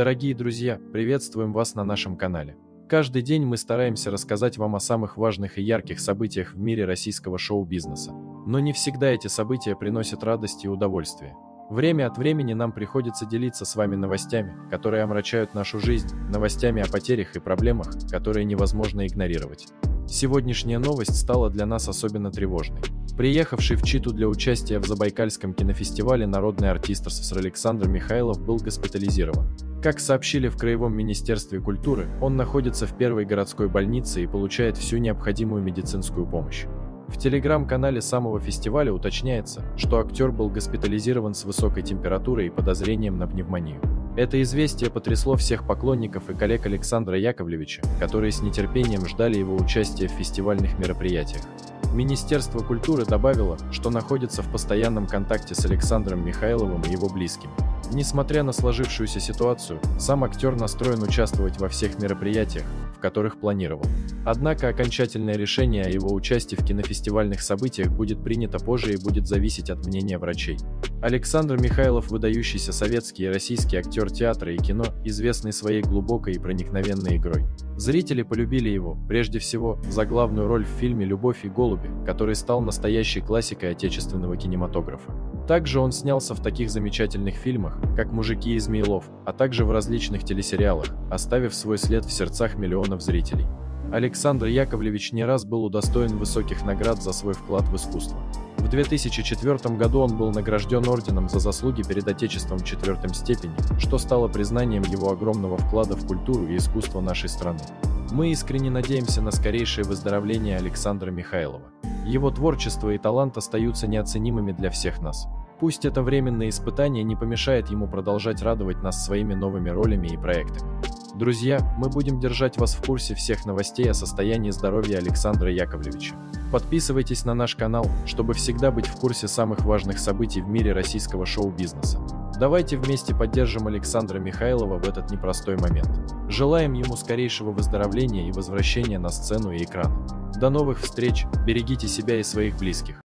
Дорогие друзья, приветствуем вас на нашем канале. Каждый день мы стараемся рассказать вам о самых важных и ярких событиях в мире российского шоу-бизнеса. Но не всегда эти события приносят радость и удовольствие. Время от времени нам приходится делиться с вами новостями, которые омрачают нашу жизнь, новостями о потерях и проблемах, которые невозможно игнорировать. Сегодняшняя новость стала для нас особенно тревожной. Приехавший в Читу для участия в Забайкальском кинофестивале народный артист СССР Александр Михайлов был госпитализирован. Как сообщили в Краевом министерстве культуры, он находится в первой городской больнице и получает всю необходимую медицинскую помощь. В телеграм-канале самого фестиваля уточняется, что актер был госпитализирован с высокой температурой и подозрением на пневмонию. Это известие потрясло всех поклонников и коллег Александра Яковлевича, которые с нетерпением ждали его участия в фестивальных мероприятиях. Министерство культуры добавило, что находится в постоянном контакте с Александром Михайловым и его близкими. Несмотря на сложившуюся ситуацию, сам актер настроен участвовать во всех мероприятиях, в которых планировал. Однако окончательное решение о его участии в кинофестивальных событиях будет принято позже и будет зависеть от мнения врачей. Александр Михайлов – выдающийся советский и российский актер театра и кино, известный своей глубокой и проникновенной игрой. Зрители полюбили его, прежде всего, за главную роль в фильме «Любовь и голуби», который стал настоящей классикой отечественного кинематографа. Также он снялся в таких замечательных фильмах, как «Мужики из Мейлов», а также в различных телесериалах, оставив свой след в сердцах миллионов зрителей. Александр Яковлевич не раз был удостоен высоких наград за свой вклад в искусство. В 2004 году он был награжден орденом за заслуги перед Отечеством 4-й степени, что стало признанием его огромного вклада в культуру и искусство нашей страны. Мы искренне надеемся на скорейшее выздоровление Александра Михайлова. Его творчество и талант остаются неоценимыми для всех нас. Пусть это временное испытание не помешает ему продолжать радовать нас своими новыми ролями и проектами. Друзья, мы будем держать вас в курсе всех новостей о состоянии здоровья Александра Яковлевича. Подписывайтесь на наш канал, чтобы всегда быть в курсе самых важных событий в мире российского шоу-бизнеса. Давайте вместе поддержим Александра Михайлова в этот непростой момент. Желаем ему скорейшего выздоровления и возвращения на сцену и экраны. До новых встреч, берегите себя и своих близких.